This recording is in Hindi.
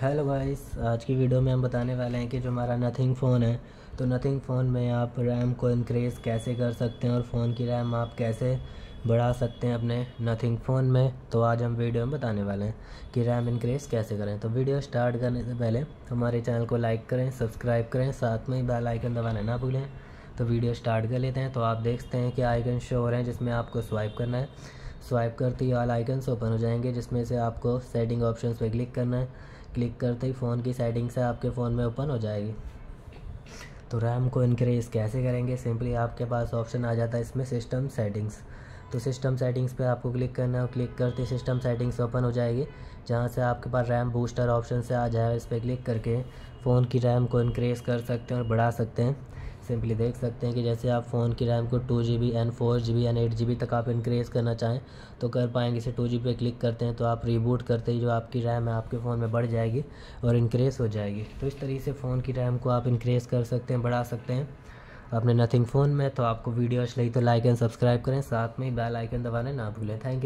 हेलो गाइस, आज की वीडियो में हम बताने वाले हैं कि जो हमारा नथिंग फ़ोन है, तो नथिंग फ़ोन में आप रैम को इंक्रीज़ कैसे कर सकते हैं और फ़ोन की रैम आप कैसे बढ़ा सकते हैं अपने नथिंग फ़ोन में। तो आज हम वीडियो में बताने वाले हैं कि रैम इंक्रीज़ कैसे करें। तो वीडियो स्टार्ट करने से पहले हमारे चैनल को लाइक करें, सब्सक्राइब करें, साथ में ही बेल आइकन दबाना ना भूलें। तो वीडियो स्टार्ट कर लेते हैं। तो आप देखते हैं कि आइकन शो हो रहे हैं जिसमें आपको स्वाइप करना है। स्वाइप करते ही ऑल आइकन्स ओपन हो जाएंगे जिसमें से आपको सेटिंग ऑप्शंस पे क्लिक करना है। क्लिक करते ही फ़ोन की सेटिंग्स है आपके फ़ोन में ओपन हो जाएगी। तो रैम को इंक्रीज़ कैसे करेंगे, सिंपली आपके पास ऑप्शन आ जाता है इसमें सिस्टम सेटिंग्स। तो सिस्टम सेटिंग्स पे आपको क्लिक करना है और क्लिक करते ही सिस्टम सेटिंग्स ओपन हो जाएगी, जहाँ से आपके पास रैम बूस्टर ऑप्शन से आ जाएगा। इस पर क्लिक करके फ़ोन की रैम को इंक्रीज़ कर सकते हैं और बढ़ा सकते हैं। सिंपली देख सकते हैं कि जैसे आप फ़ोन की रैम को 2 GB and 4 GB and 8 GB तक आप इंक्रीज़ करना चाहें तो कर पाएंगे। इसे 2 GB पे क्लिक करते हैं तो आप रीबूट करते ही जो आपकी रैम है आपके फ़ोन में बढ़ जाएगी और इंक्रीज़ हो जाएगी। तो इस तरीके से फ़ोन की रैम को आप इंक्रीज़ कर सकते हैं, बढ़ा सकते हैं अपने नथिंग फ़ोन में। तो आपको वीडियो अच्छी लगी तो लाइक एंड सब्सक्राइब करें, साथ में ही बेल आइकन दबाना ना भूलें। Thank you.